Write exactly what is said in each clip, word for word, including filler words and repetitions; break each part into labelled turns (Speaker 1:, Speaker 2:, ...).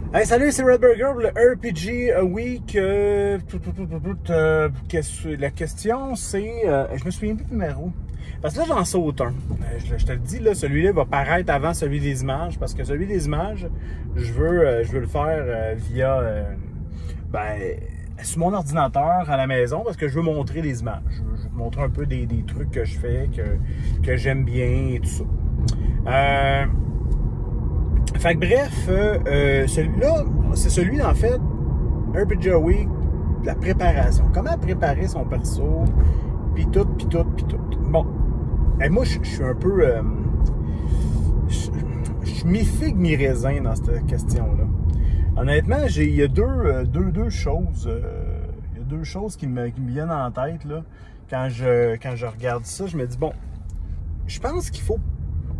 Speaker 1: Hey, salut, c'est Red Burger pour le R P G Week. Euh, euh, la question, c'est... Euh, je me souviens plus du numéro. Parce que là, j'en saute un. Euh, je, je te le dis, là, celui-là va paraître avant celui des images. Parce que celui des images, je veux, euh, je veux le faire euh, via... Euh, ben, sur mon ordinateur à la maison. Parce que je veux montrer les images. Je veux, je veux montrer un peu des, des trucs que je fais, que, que j'aime bien et tout ça. Euh... Fait que bref, euh, celui-là, c'est celui, en fait, R P G Week, de la préparation. Comment préparer son perso, puis tout, puis tout, puis tout. Bon, et moi, je suis un peu... Euh, je suis mi-figue, mi-raisin dans cette question-là. Honnêtement, il y a deux, euh, deux, deux choses. Il euh, y a deux choses qui me, qui me viennent en tête, là. Quand je, quand je regarde ça, je me dis, bon, je pense qu'il faut...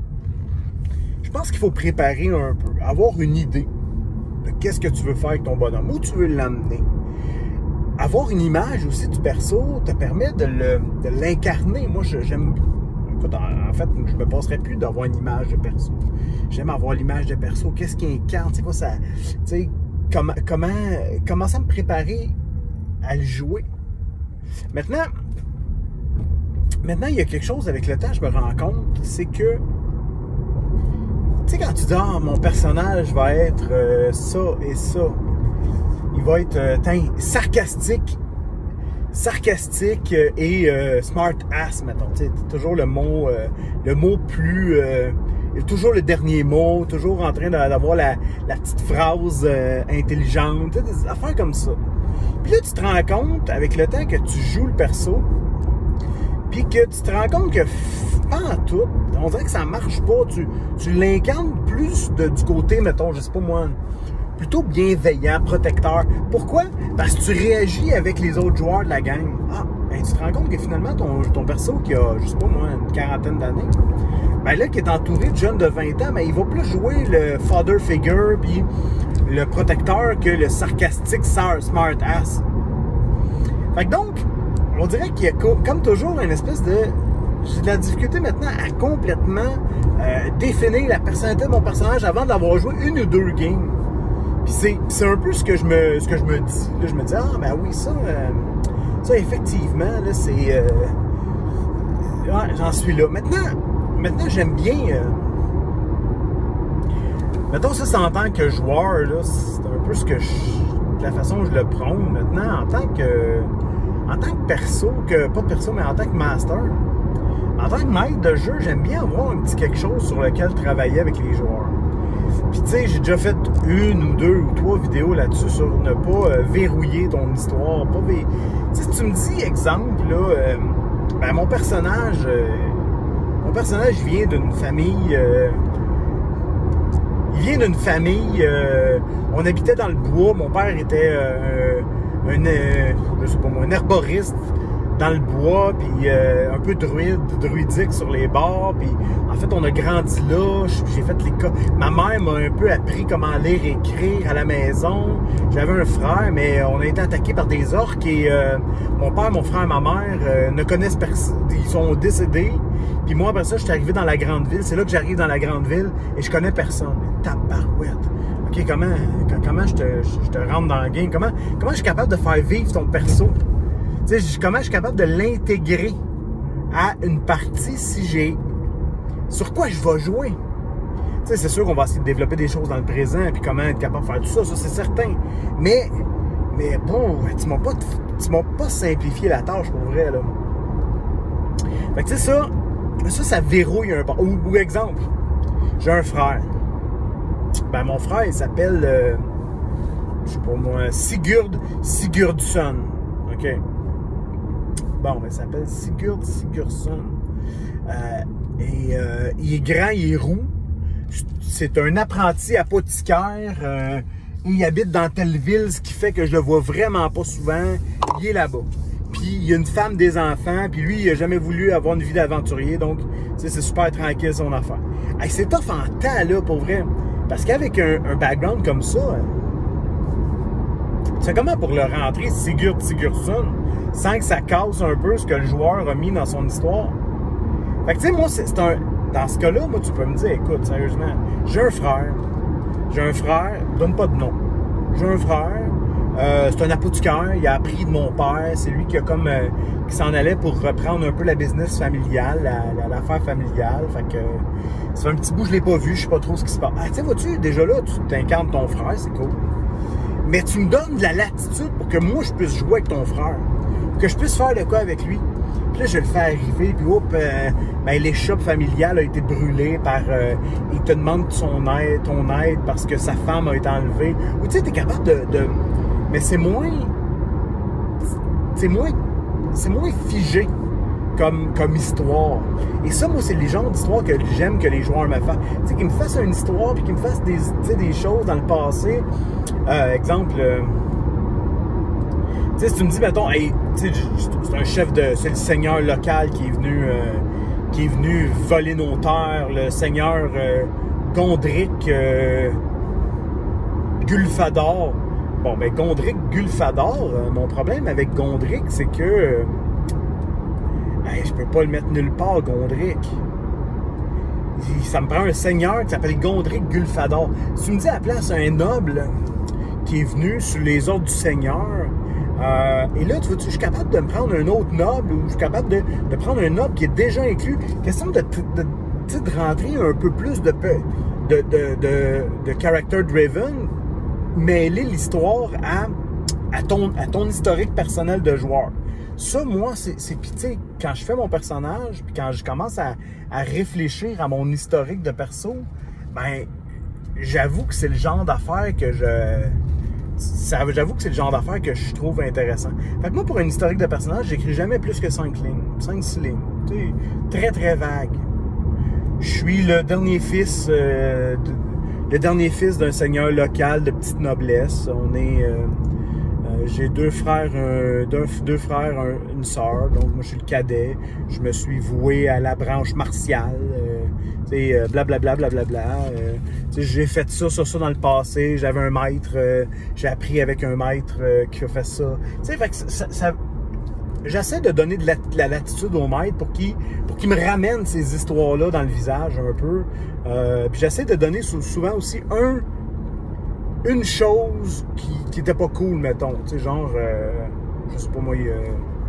Speaker 1: Je pense qu'il faut préparer un peu, avoir une idée de qu'est-ce que tu veux faire avec ton bonhomme, où tu veux l'amener. Avoir une image aussi du perso te permet de l'incarner. Moi, j'aime... Écoute, en, en fait, je ne me passerais plus d'avoir une image de perso. J'aime avoir l'image de perso. Qu'est-ce qui incarne? C'est quoi ça? Tu sais, comment, comment, commencer à me préparer à le jouer. Maintenant, maintenant, il y a quelque chose avec le temps, je me rends compte, c'est que tu sais, quand tu dis, ah, mon personnage va être euh, ça et ça, il va être euh, sarcastique, sarcastique et euh, smart ass, mettons. Tu sais, toujours le mot, euh, le mot plus, euh, toujours le dernier mot, toujours en train d'avoir la, la petite phrase euh, intelligente, tu sais, des affaires comme ça. Puis là, tu te rends compte, avec le temps que tu joues le perso, puis que tu te rends compte que pas en tout, on dirait que ça marche pas. Tu, tu l'incarnes plus de, du côté, mettons, je sais pas moi, plutôt bienveillant, protecteur. Pourquoi? Parce que tu réagis avec les autres joueurs de la gang. Ah, ben tu te rends compte que finalement, ton, ton perso qui a, je sais pas moi, une quarantaine d'années, ben là, qui est entouré de jeunes de vingt ans, ben il va plus jouer le father figure puis le protecteur que le sarcastique smart ass. Fait que donc, on dirait qu'il y a comme toujours une espèce de... J'ai de la difficulté maintenant à complètement euh, définir la personnalité de mon personnage avant d'avoir joué une ou deux games. Puis c'est un peu ce que je me, ce que je me dis. Là, je me dis, ah ben oui, ça, euh, ça effectivement, là, c'est... Euh, ouais, j'en suis là. Maintenant, maintenant j'aime bien... Euh, mettons, ça, c'est en tant que joueur, là, c'est un peu ce que je... la façon dont je le prône. Maintenant, en tant que... En tant que perso, que pas perso, mais en tant que master, en tant que maître de jeu, j'aime bien avoir un petit quelque chose sur lequel travailler avec les joueurs. Puis tu sais, j'ai déjà fait une ou deux ou trois vidéos là-dessus sur ne pas euh, verrouiller ton histoire. Pas vé... Tu sais, si tu me dis, exemple, là, euh, ben mon personnage, euh, mon personnage vient d'une famille... Euh, il vient d'une famille... Euh, on habitait dans le bois, mon père était... Euh, Un, euh, je sais pas moi, un herboriste dans le bois, puis euh, un peu druide, druidique sur les bords, puis en fait, on a grandi là, j'ai fait les cas. Ma mère m'a un peu appris comment lire et écrire à la maison. J'avais un frère, mais on a été attaqué par des orques et euh, mon père, mon frère et ma mère euh, ne connaissent personne, ils sont décédés. Puis moi, après ça, je suis arrivé dans la grande ville. C'est là que j'arrive dans la grande ville et je connais personne. Tabarouette. OK, comment, comment je, te, je te rentre dans le game? Comment, comment je suis capable de faire vivre ton perso? Tu sais, comment je suis capable de l'intégrer à une partie si j'ai... Sur quoi je vais jouer? Tu sais, c'est sûr qu'on va essayer de développer des choses dans le présent puis comment être capable de faire tout ça, ça c'est certain. Mais, mais bon, tu m'as pas, tu m'as pas simplifié la tâche pour vrai, là. Fait que tu sais, ça, ça, ça verrouille un peu. Ou, ou exemple, j'ai un frère. Ben, mon frère, il s'appelle, euh, je sais pas moi, Sigurd Sigurdsson. OK? Bon, ben, il s'appelle Sigurd Sigurdsson. Euh, et euh, il est grand, il est roux. C'est un apprenti apothicaire. Euh, il habite dans telle ville, ce qui fait que je le vois vraiment pas souvent. Il est là-bas. Puis, il y a une femme, des enfants. Puis, lui, il a jamais voulu avoir une vie d'aventurier. Donc, c'est super tranquille, son affaire. Hey, c'est tough en temps, là, pour vrai. Parce qu'avec un, un background comme ça, c'est comment pour le rentrer Sigurd Sigurdsson sans que ça casse un peu ce que le joueur a mis dans son histoire? Fait que tu sais, moi, c'est un... Dans ce cas-là, moi, tu peux me dire, écoute, sérieusement, j'ai un frère, J'ai un frère, donne pas de nom. J'ai un frère, euh, c'est un apothicaire, il a appris de mon père, c'est lui qui a comme euh, qui s'en allait pour reprendre un peu la business familiale, l'affaire la, familiale. Fait que ça fait un petit bout que je l'ai pas vu, je sais pas trop ce qui se passe. Ah, tu sais, vois-tu, déjà là, tu t'incarnes ton frère, c'est cool. Mais tu me donnes de la latitude pour que moi je puisse jouer avec ton frère, que je puisse faire le cas avec lui. Puis là, je le fais arriver, puis hop, euh, ben, l'échoppe familiale a été brûlée par... Euh, il te demande son aide, ton aide parce que sa femme a été enlevée. Ou tu sais, t'es capable de... de mais c'est moins... C'est moins... C'est moins figé comme, comme histoire. Et ça, moi, c'est les genres d'histoires que j'aime que les joueurs me fassent. Tu sais, qu'ils me fassent une histoire, puis qu'ils me fassent des, des choses dans le passé. Euh, exemple... Euh, tu sais, si tu me dis, mettons, hey, c'est un chef de... C'est le seigneur local qui est venu euh, qui est venu voler nos terres, le seigneur euh, Gondric euh, Gulfador. Bon, ben Gondric Gulfador, euh, mon problème avec Gondric, c'est que euh, hey, je peux pas le mettre nulle part, Gondric. Il, ça me prend un seigneur qui s'appelle Gondric Gulfador. Si tu me dis à la place un noble qui est venu sous les ordres du seigneur... Euh, et là, tu vois, je suis capable de me prendre un autre noble ou je suis capable de, de prendre un noble qui est déjà inclus. Question de, de, de, de rentrer un peu plus de, de, de, de, de character driven, mêler l'histoire à, à, ton, à ton historique personnel de joueur. Ça, moi, c'est... Puis, tu sais, quand je fais mon personnage, puis quand je commence à, à réfléchir à mon historique de perso, ben, j'avoue que c'est le genre d'affaires que je... J'avoue que c'est le genre d'affaires que je trouve intéressant. Fait que moi, pour un historique de personnage, j'écris jamais plus que cinq lignes. cinq six lignes. Tu sais, très, très vague. Je suis le dernier fils... Euh, de, le dernier fils d'un seigneur local de petite noblesse. On est... Euh, euh, j'ai deux frères, euh, deux, deux frères, un, une sœur. Donc, moi, je suis le cadet. Je me suis voué à la branche martiale. Euh, tu sais, blablabla, blablabla. Euh, j'ai fait ça, ça, ça dans le passé. J'avais un maître. Euh, j'ai appris avec un maître euh, qui a fait ça. Tu sais, fait que ça... ça j'essaie de donner de la, de la latitude au maître pour qu'il pour qu'il me ramène ces histoires-là dans le visage un peu. Euh, puis j'essaie de donner souvent aussi un une chose qui, qui était pas cool, mettons. Tu sais, genre, euh, je sais pas moi, il y, a,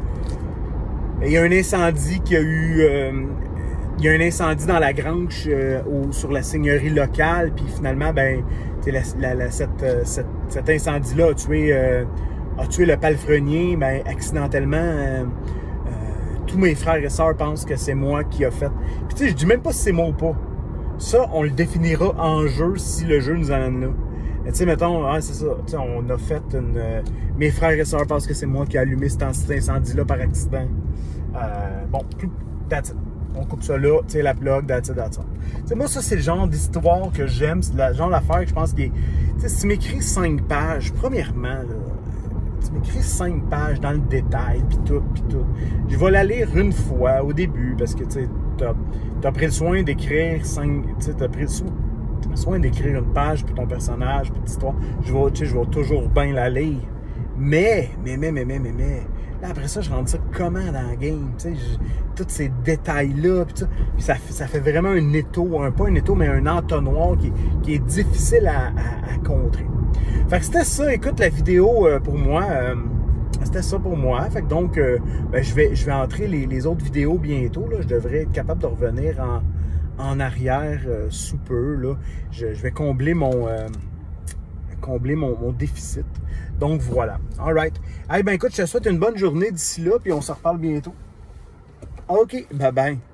Speaker 1: il y a un incendie qui a eu... Euh, il y a un incendie dans la grange euh, au, sur la seigneurie locale, puis finalement, ben, la, la, la, cette, cette, cet incendie-là a tué... Euh, a tué le palefrenier, ben, accidentellement, euh, euh, tous mes frères et sœurs pensent que c'est moi qui a fait. Puis tu sais, je dis même pas si c'est moi ou pas. Ça, on le définira en jeu si le jeu nous amène là. Tu sais, mettons, ah, c'est ça, tu sais, on a fait une... Euh, mes frères et sœurs pensent que c'est moi qui ai allumé cet incendie-là par accident. Euh, bon, that's it. On coupe ça là, tu sais, la plug, that's it, that's it. Tu sais, moi, ça, c'est le genre d'histoire que j'aime, c'est le genre d'affaire que je pense qu'il est... Tu sais, si tu m'écris cinq pages, premièrement, là, tu m'écris cinq pages dans le détail, puis tout, puis tout. Je vais la lire une fois au début, parce que, tu sais, t'as as pris le soin d'écrire cinq... Tu sais, t'as pris le soin, soin d'écrire une page pour ton personnage, puis l'histoire. Je vais, tu sais, je vais toujours bien la lire. Mais, mais, mais, mais, mais, mais, mais... Là, après ça, je rentre ça comment dans la game, tu sais, tous ces détails-là, puis ça, puis ça, ça fait vraiment un étau, un, pas un étau, mais un entonnoir qui, qui est difficile à, à, à contrer. Fait que c'était ça, écoute, la vidéo euh, pour moi, euh, c'était ça pour moi. Fait que donc, euh, ben, je vais, je vais entrer les, les autres vidéos bientôt, là. Je devrais être capable de revenir en, en arrière euh, sous peu, là. Je, je vais combler mon... Euh, combler mon, mon déficit. Donc voilà. All right. Hey, ben écoute, je te souhaite une bonne journée d'ici là, puis on se reparle bientôt. OK. Bye bye.